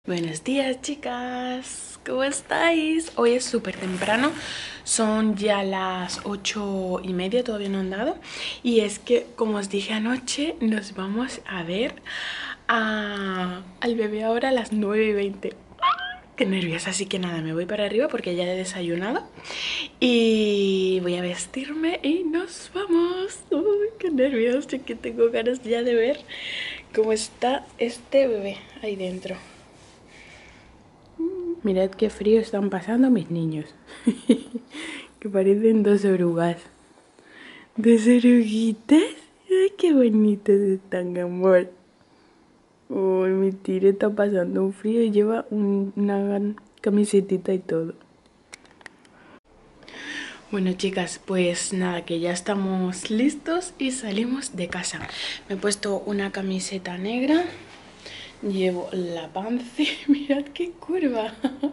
Buenos días, chicas, ¿cómo estáis? Hoy es súper temprano, son ya las 8:30, todavía no han dado. Y es que, como os dije anoche, nos vamos a ver al bebé ahora a las 9:20. Qué nerviosa, así que nada, me voy para arriba porque ya he desayunado y voy a vestirme y nos vamos. Uy, qué nervios, que tengo ganas ya de ver cómo está este bebé ahí dentro. Mirad qué frío están pasando mis niños. Que parecen dos orugas. ¿Dos oruguitas? Ay, qué bonitos están, amor. Uy, mi tire está pasando un frío y lleva una camisetita y todo. Bueno, chicas, pues nada, que ya estamos listos y salimos de casa. Me he puesto una camiseta negra. Llevo la pance. Mirad qué curva.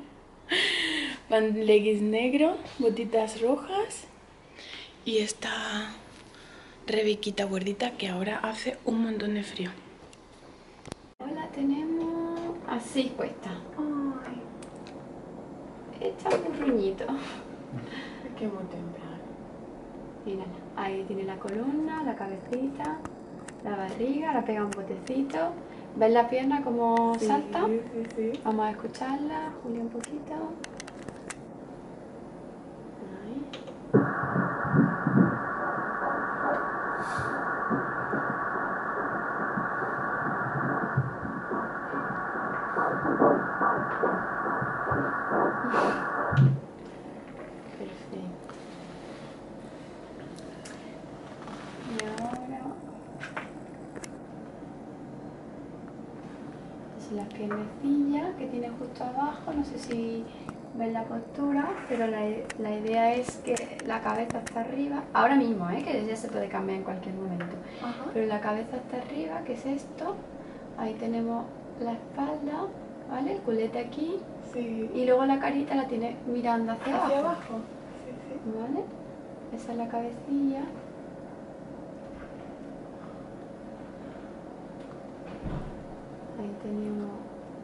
Leggings negro, botitas rojas y esta Rebequita gordita que ahora hace un montón de frío. La tenemos así puesta. Ay, está un ruñito. Qué muy temprano. Mírala, ahí tiene la columna, la cabecita, la barriga, la pega un botecito. ¿Ves la pierna como salta? Sí. Vamos a escucharla, Julia, un poquito. Perfecto. Y ahora las piernecillas que tiene justo abajo, no sé si ven la postura, pero la idea es que la cabeza está arriba, ahora mismo, que ya se puede cambiar en cualquier momento. Ajá. Pero la cabeza está arriba, que es esto, ahí tenemos la espalda, ¿vale? El culete aquí, sí. Y luego la carita la tiene mirando hacia abajo. Sí. ¿Vale? Esa es la cabecilla. Ahí tenemos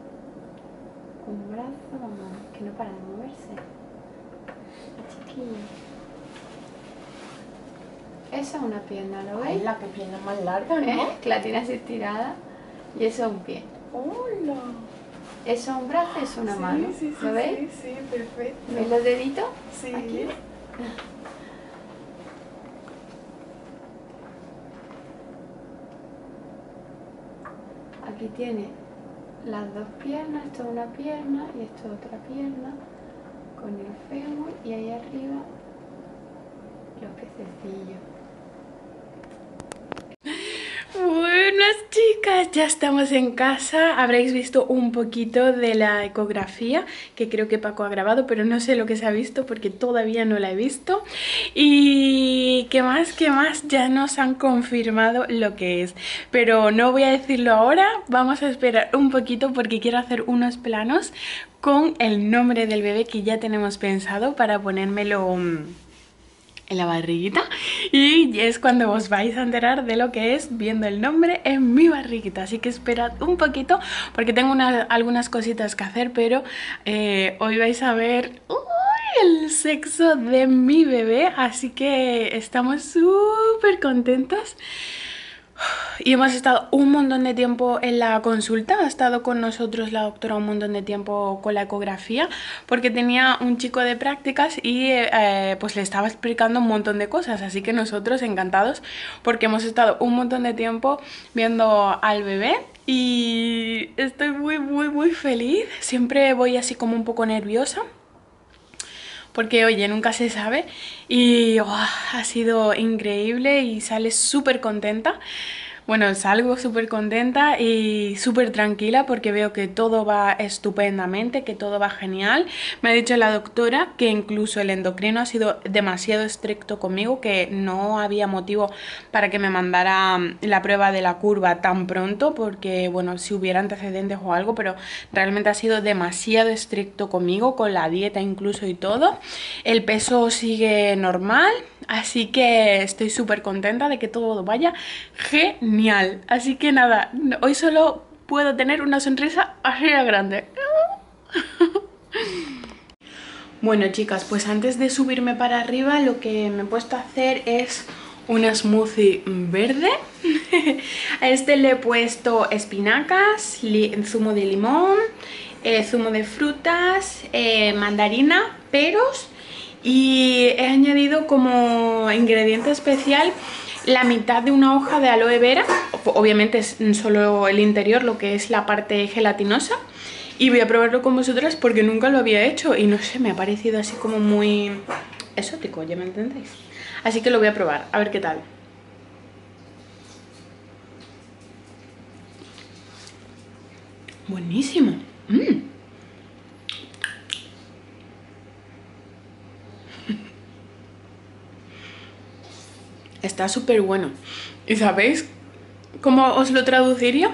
un brazo, vamos a ver, que no para de moverse. La chiquilla. Esa es una pierna, ¿lo veis? Ay, la que pierna más larga, ¿no? Que la tiene así estirada. Y eso es un pie. ¡Hola! Eso es un brazo y eso es una mano. Sí, ¿Lo veis? Sí, perfecto. ¿Veis los deditos? Sí. Aquí. Aquí tiene las dos piernas, esto es una pierna y esto es otra pierna, con el fémur y ahí arriba los pececillos. Buenas, chicas, ya estamos en casa. Habréis visto un poquito de la ecografía que creo que Paco ha grabado, pero no sé lo que se ha visto porque todavía no la he visto. Y qué más, ya nos han confirmado lo que es, pero no voy a decirlo ahora. Vamos a esperar un poquito porque quiero hacer unos planos con el nombre del bebé que ya tenemos pensado para ponérmelo en la barriguita, y es cuando os vais a enterar de lo que es viendo el nombre en mi barriguita. Así que esperad un poquito porque tengo algunas cositas que hacer, pero hoy vais a ver el sexo de mi bebé, así que estamos súper contentos. Y hemos estado un montón de tiempo en la consulta, ha estado con nosotros la doctora un montón de tiempo con la ecografía, porque tenía un chico de prácticas y pues le estaba explicando un montón de cosas, así que nosotros encantados porque hemos estado un montón de tiempo viendo al bebé y estoy muy feliz. Siempre voy así como un poco nerviosa porque oye, nunca se sabe, y ha sido increíble y sale súper contenta. Bueno, salgo súper contenta y súper tranquila porque veo que todo va estupendamente, que todo va genial. Me ha dicho la doctora que incluso el endocrino ha sido demasiado estricto conmigo, que no había motivo para que me mandara la prueba de la curva tan pronto, porque bueno, si hubiera antecedentes o algo, pero realmente ha sido demasiado estricto conmigo, con la dieta incluso y todo. El peso sigue normal, así que estoy súper contenta de que todo vaya genial. Así que nada, hoy solo puedo tener una sonrisa así de grande. Bueno, chicas, pues antes de subirme para arriba lo que me he puesto a hacer es un smoothie verde. A este le he puesto espinacas, zumo de limón, zumo de frutas, mandarina, peros, y he añadido como ingrediente especial la mitad de una hoja de aloe vera. Obviamente es solo el interior, lo que es la parte gelatinosa. Y voy a probarlo con vosotras porque nunca lo había hecho y no sé, me ha parecido así como muy exótico, ¿ya me entendéis? Así que lo voy a probar, a ver qué tal. Buenísimo. Está súper bueno. ¿Y sabéis cómo os lo traduciría?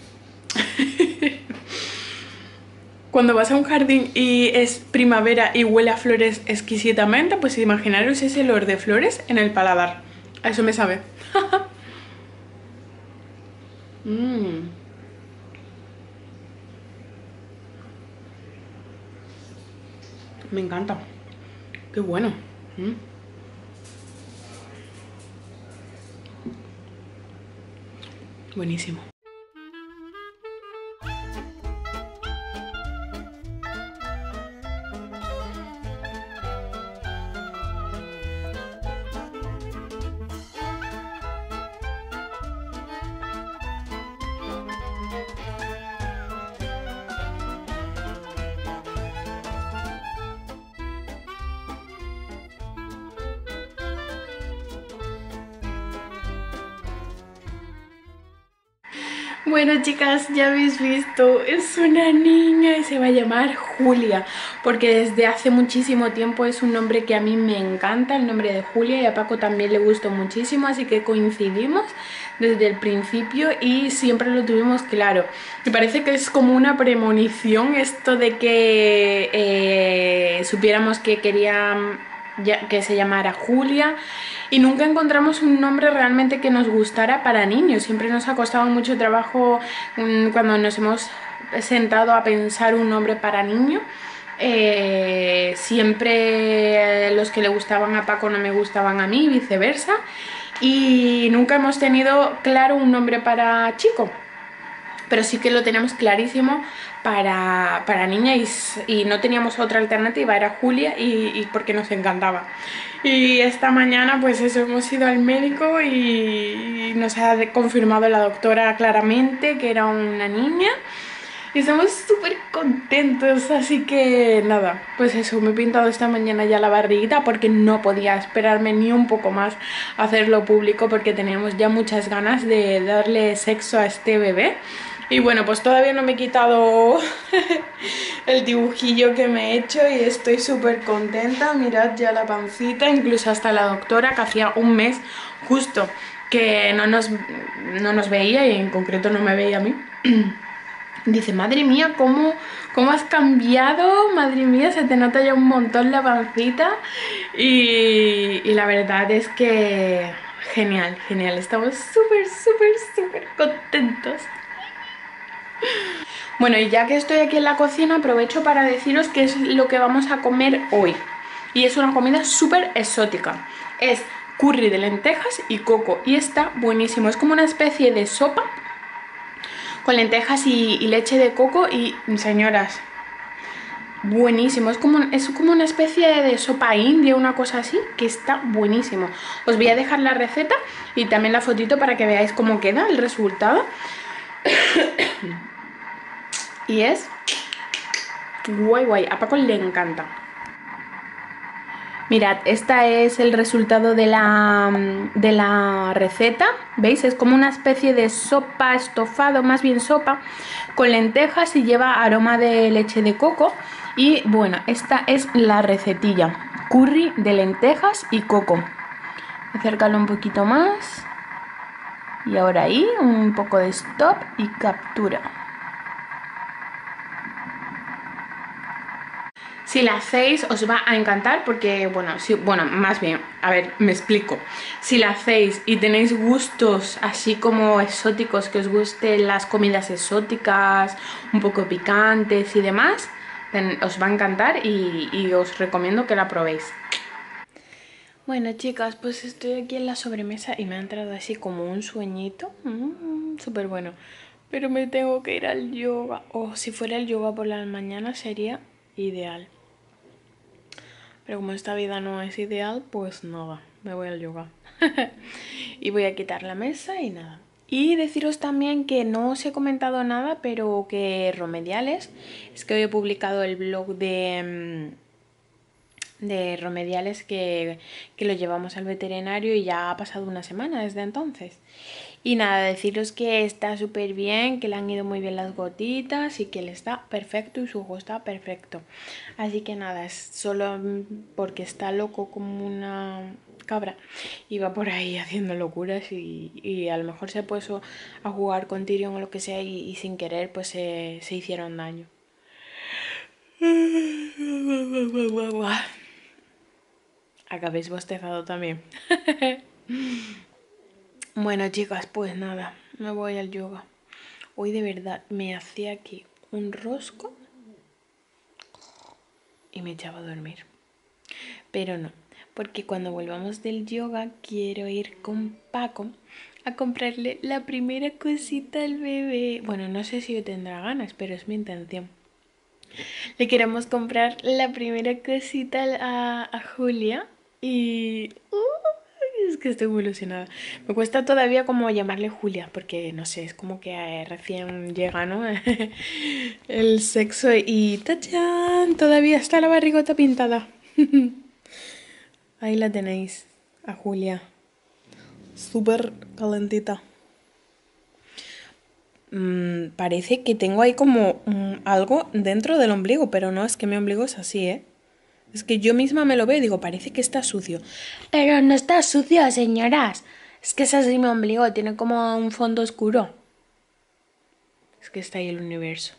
Cuando vas a un jardín y es primavera y huele a flores exquisitamente, pues imaginaros ese olor de flores en el paladar. A eso me sabe. Me encanta. Qué bueno. Buenísimo. Bueno, chicas, ya habéis visto, es una niña y se va a llamar Julia, porque desde hace muchísimo tiempo es un nombre que a mí me encanta, el nombre de Julia, y a Paco también le gustó muchísimo, así que coincidimos desde el principio y siempre lo tuvimos claro. Me parece que es como una premonición esto de que supiéramos que quería que se llamara Julia, y nunca encontramos un nombre realmente que nos gustara para niños. Siempre nos ha costado mucho trabajo cuando nos hemos sentado a pensar un nombre para niño. Siempre los que le gustaban a Paco no me gustaban a mí, viceversa, y nunca hemos tenido claro un nombre para chico, pero sí que lo teníamos clarísimo para niña, y no teníamos otra alternativa, era Julia, y porque nos encantaba. Y esta mañana pues eso, hemos ido al médico y nos ha confirmado la doctora claramente que era una niña. Y estamos súper contentos, así que nada, pues eso, me he pintado esta mañana ya la barriguita porque no podía esperarme ni un poco más a hacerlo público, porque teníamos ya muchas ganas de darle sexo a este bebé. Y bueno, pues todavía no me he quitado el dibujillo que me he hecho y estoy súper contenta. Mirad ya la pancita, incluso hasta la doctora, que hacía un mes justo que no nos veía, y en concreto no me veía a mí. Dice, madre mía, ¿cómo has cambiado? Madre mía, se te nota ya un montón la pancita. Y la verdad es que genial, genial. Estamos súper contentos. Bueno, y ya que estoy aquí en la cocina, aprovecho para deciros qué es lo que vamos a comer hoy. Y es una comida súper exótica. Es curry de lentejas y coco, y está buenísimo. Es como una especie de sopa con lentejas y leche de coco, y señoras, buenísimo. Es como una especie de sopa india, una cosa así, que está buenísimo. Os voy a dejar la receta y también la fotito para que veáis cómo queda el resultado. Y es guay, a Paco le encanta. Mirad, este es el resultado de la receta. ¿Veis? Es como una especie de sopa, estofado, más bien sopa, con lentejas, y lleva aroma de leche de coco. Y bueno, esta es la recetilla: curry de lentejas y coco. Acércalo un poquito más. Y ahora ahí, un poco de stop y captura. Si la hacéis os va a encantar porque, bueno, bueno, más bien, a ver, me explico. Si la hacéis y tenéis gustos así como exóticos, que os gusten las comidas exóticas, un poco picantes y demás, os va a encantar y os recomiendo que la probéis. Bueno, chicas, pues estoy aquí en la sobremesa y me ha entrado así como un sueñito. Súper bueno. Pero me tengo que ir al yoga. O si fuera el yoga por las mañanas sería ideal. Pero como esta vida no es ideal, pues nada, me voy al yoga. Y voy a quitar la mesa y nada. Y deciros también que no os he comentado nada, pero que Remediales, es que hoy he publicado el blog de Remediales que lo llevamos al veterinario y ya ha pasado una semana desde entonces. Y nada, deciros que está súper bien, que le han ido muy bien las gotitas y que le está perfecto y su ojo está perfecto. Así que nada, es solo porque está loco como una cabra y va por ahí haciendo locuras y a lo mejor se puso a jugar con Tyrion o lo que sea y sin querer pues se hicieron daño. Acabéis bostezado también. Bueno, chicas, pues nada, me voy al yoga. Hoy de verdad me hacía aquí un rosco y me echaba a dormir. Pero no, porque cuando volvamos del yoga quiero ir con Paco a comprarle la primera cosita al bebé. Bueno, no sé si tendrá ganas, pero es mi intención. Le queremos comprar la primera cosita a Julia y... es que estoy muy ilusionada. Me cuesta todavía como llamarle Julia, porque no sé, es como que recién llega, ¿no? El sexo y ¡tachán! Todavía está la barrigota pintada. Ahí la tenéis, a Julia. Súper calentita. Parece que tengo ahí como algo dentro del ombligo, pero no, es que mi ombligo es así, ¿eh? Es que yo misma me lo veo y digo, parece que está sucio. Pero no está sucio, señoras. Es que es así mi ombligo, tiene como un fondo oscuro. Es que está ahí el universo.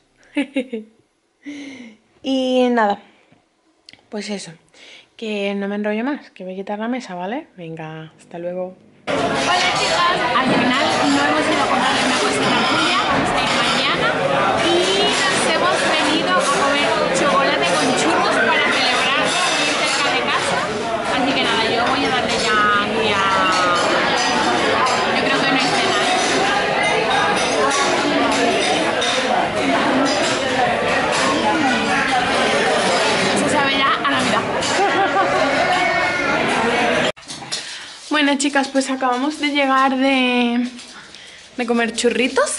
Y nada, pues eso. Que no me enrollo más, que voy a quitar la mesa, ¿vale? Venga, hasta luego. Hola chicas, al final no hemos ido a comprarle una cosita a Julia, vamos a ir mañana y nos hemos venido a comer chocolate con churros para celebrar muy cerca de casa, así que nada, yo voy a darle ya aquí a... Yo creo que no hay cena, ¿eh? Eso sabe ya a Navidad. Bueno chicas, pues acabamos de llegar de comer churritos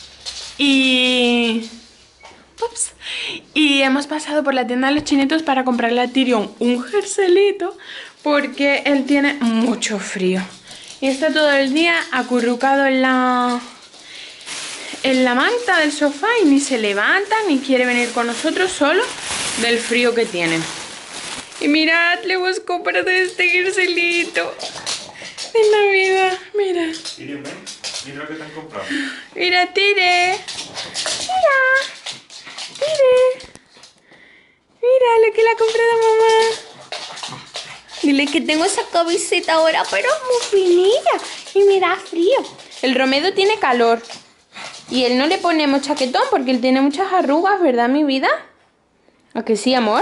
y... Ups. Y hemos pasado por la tienda de los chinitos para comprarle a Tyrion un jerselito porque él tiene mucho frío. Y está todo el día acurrucado en la manta del sofá y ni se levanta ni quiere venir con nosotros solo del frío que tiene. Y mirad, le hemos comprado este jerselito de Navidad, mira. Tyrion, ven, mira lo que te han comprado. Mira, Tire. Mira. Tire. Mira lo que le ha comprado mamá. Dile que tengo esa camiseta ahora, pero es muy finita y me da frío. El Romedo tiene calor y él no le ponemos chaquetón porque él tiene muchas arrugas, ¿verdad, mi vida? ¿A que sí, amor?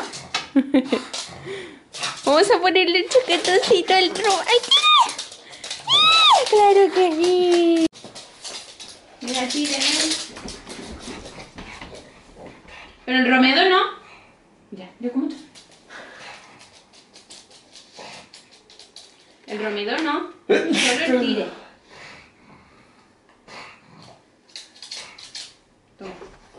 Vamos a ponerle el chaquetoncito al Romedo. ¡Claro que sí! Mira, Tire. Pero el Romedo no. Ya, yo como tú. El Romedo no. Solo el Tire. Toma.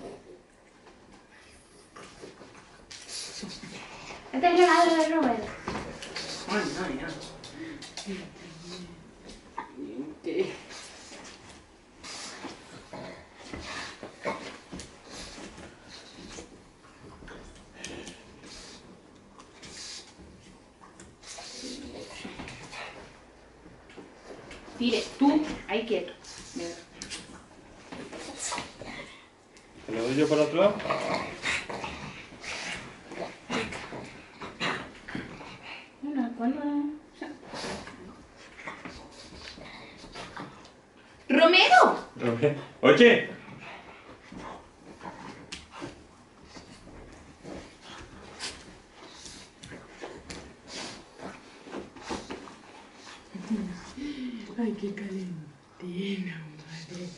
Este es el regalo de Romedo. Ay, no, no. Tire, tú, ahí quieto. Mira. ¿Te lo doy yo para otro lado? Romero! Oye. Ay, qué calentina, madre.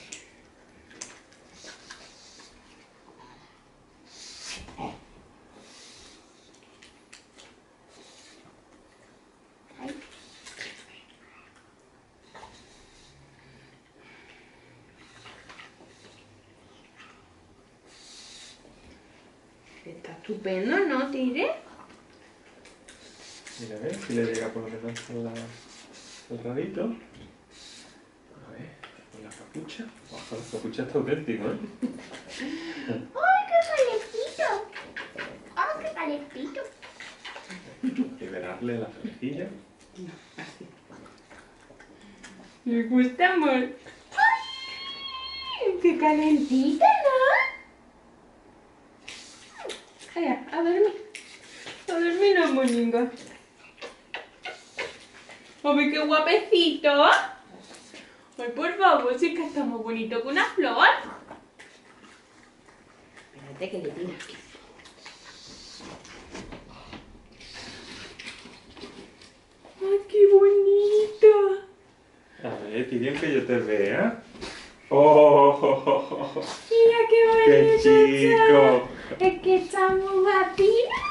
Está estupendo, ¿no, Tire? Mira, a ver si le llega por lo menos el rabito. A ver, con la capucha. Ojo, la capucha está auténtico, ¿eh? ¡Ay, qué calentito! ¡Ay, qué calentito! Liberarle las orejillas. ¿Me gusta, amor? ¡Ay, qué calentita, ¿no? Calla, a dormir. A dormir, no, moninga. ¡Hombre, qué guapecito! Ay, por favor, sí que está muy bonito con una flor. Espérate que le tira. ¡Ay, qué bonito! A ver, Tirian, que yo te vea. ¡Oh! Mira qué ¡Qué bonito. chico! Es que está muy guapito.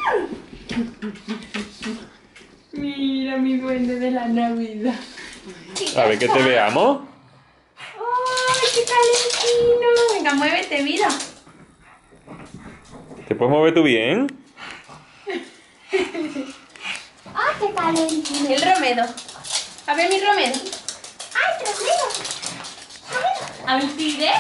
Mira mi duende de la Navidad. A ver, que te veamos. ¡Ay, qué calentino! Venga, muévete, vida. ¿Te puedes mover tú bien? ¡Ay, qué calentino! El Romero. A ver mi Romero. ¡Ay, Romero! ¿A ver, Tire?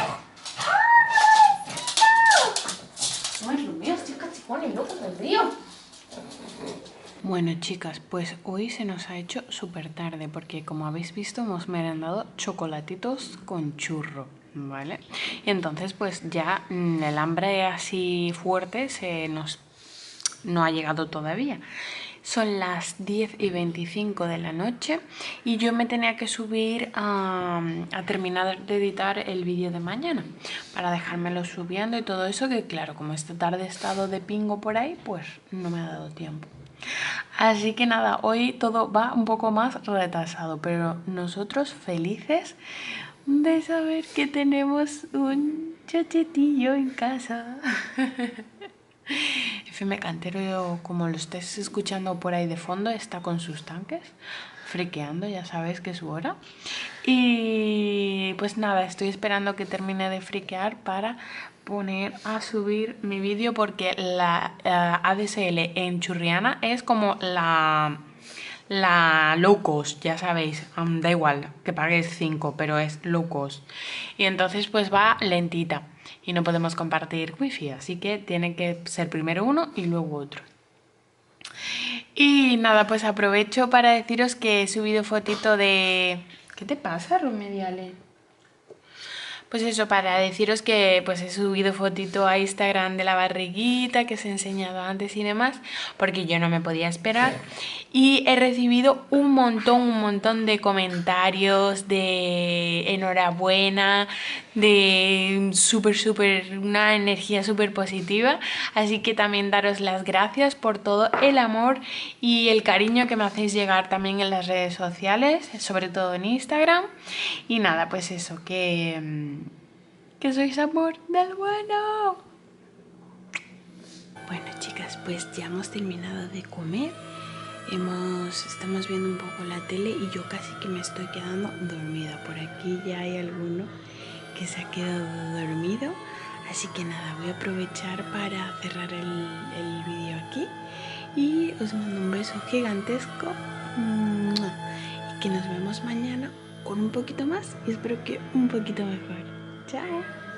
¡Ay, Romero, estoy casi pone loco del río! Bueno, chicas, pues hoy se nos ha hecho súper tarde porque, como habéis visto, hemos merendado chocolatitos con churro, ¿vale? Y entonces pues ya el hambre así fuerte no ha llegado todavía. Son las 10:25 de la noche y yo me tenía que subir a terminar de editar el vídeo de mañana para dejármelo subiendo y todo eso, que claro, como esta tarde he estado de pingo por ahí, pues no me ha dado tiempo. Así que nada, hoy todo va un poco más retrasado, pero nosotros felices de saber que tenemos un chochetillo en casa. FM Cantero, como lo estés escuchando por ahí de fondo, está con sus tanques, friqueando, ya sabéis que es su hora. Y pues nada, estoy esperando que termine de friquear para poner a subir mi vídeo, porque la ADSL en Churriana es como la low cost, ya sabéis, da igual que pagues 5, pero es low cost. Y entonces pues va lentita y no podemos compartir wifi, así que tiene que ser primero uno y luego otro. Y nada, pues aprovecho para deciros que he subido fotito de... ¿Qué te pasa, Romediale? Pues eso, para deciros que pues he subido fotito a Instagram de la barriguita que os he enseñado antes y demás, porque yo no me podía esperar. Y he recibido un montón de comentarios, de enhorabuena, de una energía súper positiva. Así que también daros las gracias por todo el amor y el cariño que me hacéis llegar también en las redes sociales, sobre todo en Instagram. Y nada, pues eso, que sois amor del bueno. Bueno, chicas, pues ya hemos terminado de comer. Estamos viendo un poco la tele y yo casi que me estoy quedando dormida. Por aquí ya hay alguno que se ha quedado dormido. Así que nada, voy a aprovechar para cerrar el vídeo aquí. Y os mando un beso gigantesco. Y que nos vemos mañana con un poquito más y espero que un poquito mejor. Chao.